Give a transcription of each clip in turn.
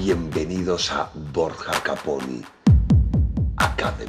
Bienvenidos a Borja Caponi Academy.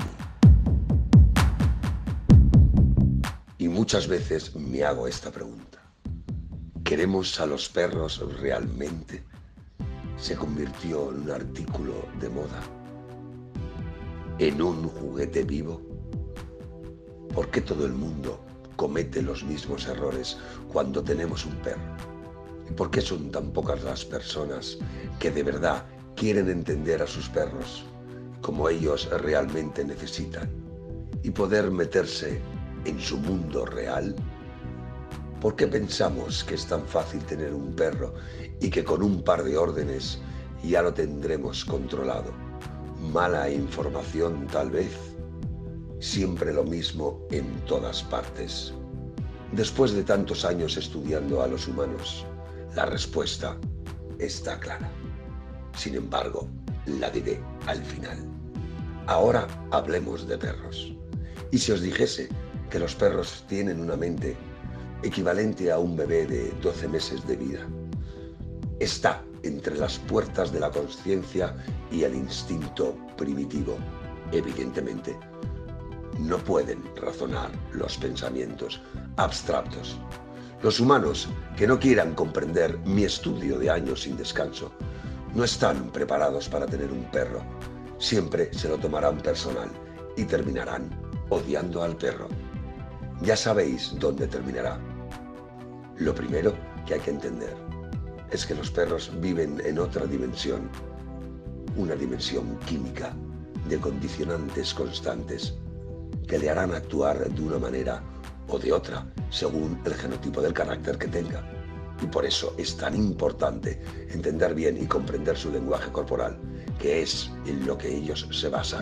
Y muchas veces me hago esta pregunta. ¿Queremos a los perros realmente? ¿Se convirtió en un artículo de moda? ¿En un juguete vivo? ¿Por qué todo el mundo comete los mismos errores cuando tenemos un perro? ¿Y por qué son tan pocas las personas que de verdad quieren entender a sus perros como ellos realmente necesitan y poder meterse en su mundo real? ¿Por qué pensamos que es tan fácil tener un perro y que con un par de órdenes ya lo tendremos controlado? ¿Mala información tal vez? Siempre lo mismo en todas partes. Después de tantos años estudiando a los humanos, la respuesta está clara. Sin embargo, la diré al final. Ahora hablemos de perros. Y si os dijese que los perros tienen una mente equivalente a un bebé de 12 meses de vida, está entre las puertas de la consciencia y el instinto primitivo, evidentemente, no pueden razonar los pensamientos abstractos. Los humanos que no quieran comprender mi estudio de años sin descanso no están preparados para tener un perro. Siempre se lo tomarán personal y terminarán odiando al perro. Ya sabéis dónde terminará. Lo primero que hay que entender es que los perros viven en otra dimensión, una dimensión química de condicionantes constantes que le harán actuar de una manera o de otra según el genotipo del carácter que tenga. Y por eso es tan importante entender bien y comprender su lenguaje corporal, que es en lo que ellos se basan.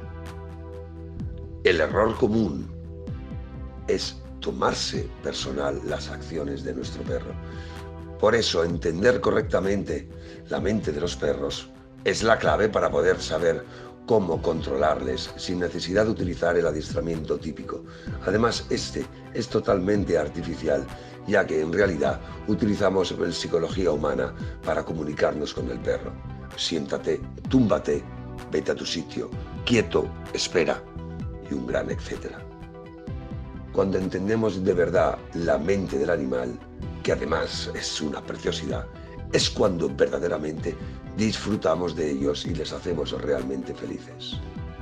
El error común es tomarse personal las acciones de nuestro perro. Por eso entender correctamente la mente de los perros es la clave para poder saber cómo controlarles sin necesidad de utilizar el adiestramiento típico. Además, este es totalmente artificial, ya que en realidad utilizamos la psicología humana para comunicarnos con el perro. Siéntate, túmbate, vete a tu sitio, quieto, espera y un gran etcétera. Cuando entendemos de verdad la mente del animal, que además es una preciosidad, es cuando verdaderamente disfrutamos de ellos y les hacemos realmente felices.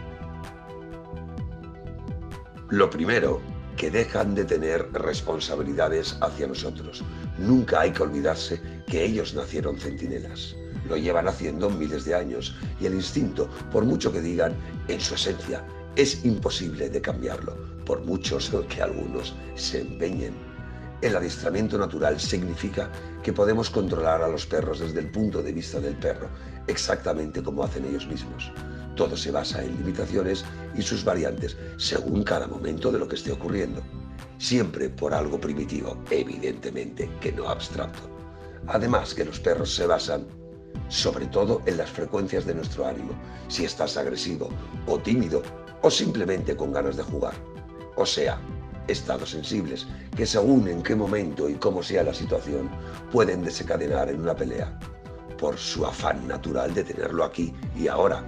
Lo primero, que dejan de tener responsabilidades hacia nosotros. Nunca hay que olvidarse que ellos nacieron centinelas. Lo llevan haciendo miles de años y el instinto, por mucho que digan, en su esencia, es imposible de cambiarlo, por muchos que algunos se empeñen. El adiestramiento natural significa que podemos controlar a los perros desde el punto de vista del perro, exactamente como hacen ellos mismos. Todo se basa en limitaciones y sus variantes, según cada momento de lo que esté ocurriendo. Siempre por algo primitivo, evidentemente, que no abstracto. Además que los perros se basan, sobre todo, en las frecuencias de nuestro ánimo, si estás agresivo o tímido o simplemente con ganas de jugar. O sea, estados sensibles que según en qué momento y cómo sea la situación pueden desencadenar en una pelea por su afán natural de tenerlo aquí y ahora.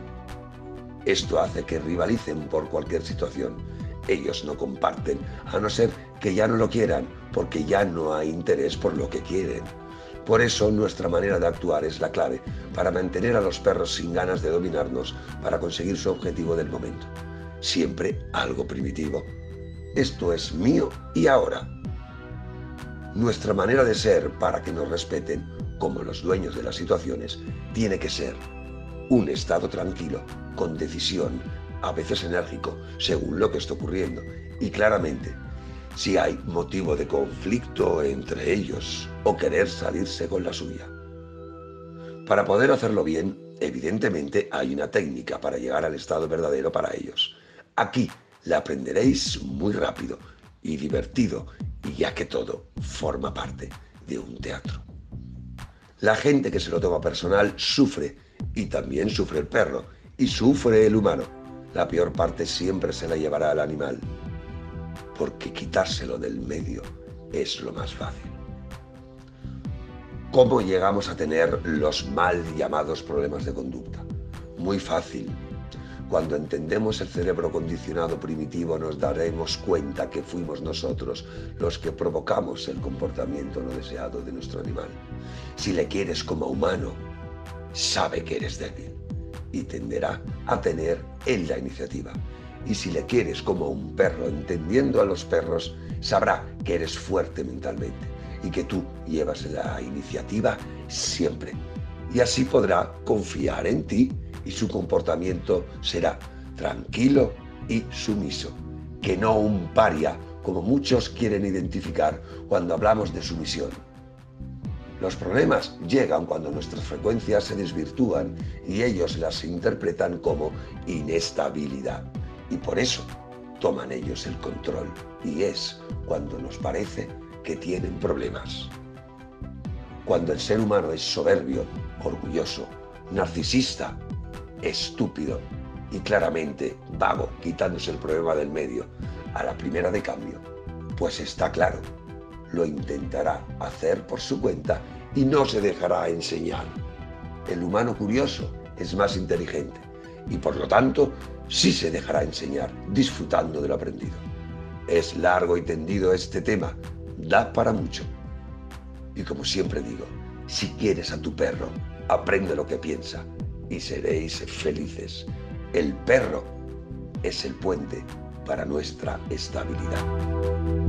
Esto hace que rivalicen por cualquier situación. Ellos no comparten, a no ser que ya no lo quieran, porque ya no hay interés por lo que quieren. Por eso nuestra manera de actuar es la clave para mantener a los perros sin ganas de dominarnos para conseguir su objetivo del momento. Siempre algo primitivo. Esto es mío y ahora. Nuestra manera de ser para que nos respeten como los dueños de las situaciones tiene que ser un estado tranquilo, con decisión, a veces enérgico, según lo que está ocurriendo. Y claramente, si hay motivo de conflicto entre ellos o querer salirse con la suya. Para poder hacerlo bien, evidentemente hay una técnica para llegar al estado verdadero para ellos. Aquí la aprenderéis muy rápido y divertido, y ya que todo forma parte de un teatro. La gente que se lo toma personal sufre, y también sufre el perro, y sufre el humano. La peor parte siempre se la llevará al animal, porque quitárselo del medio es lo más fácil. ¿Cómo llegamos a tener los mal llamados problemas de conducta? Muy fácil. Cuando entendemos el cerebro condicionado primitivo, nos daremos cuenta que fuimos nosotros los que provocamos el comportamiento no deseado de nuestro animal. Si le quieres como humano, sabe que eres débil y tenderá a tener él la iniciativa. Y si le quieres como un perro, entendiendo a los perros, sabrá que eres fuerte mentalmente y que tú llevas la iniciativa siempre. Y así podrá confiar en ti y su comportamiento será tranquilo y sumiso, que no un paria, como muchos quieren identificar cuando hablamos de sumisión. Los problemas llegan cuando nuestras frecuencias se desvirtúan y ellos las interpretan como inestabilidad. Y por eso toman ellos el control. Y es cuando nos parece que tienen problemas. Cuando el ser humano es soberbio, orgulloso, narcisista, estúpido y claramente vago, quitándose el problema del medio a la primera de cambio, pues está claro, lo intentará hacer por su cuenta y no se dejará enseñar. El humano curioso es más inteligente y por lo tanto sí se dejará enseñar, disfrutando de lo aprendido. Es largo y tendido este tema, da para mucho. Y como siempre digo, si quieres a tu perro, aprende lo que piensa y seréis felices. El perro es el puente para nuestra estabilidad.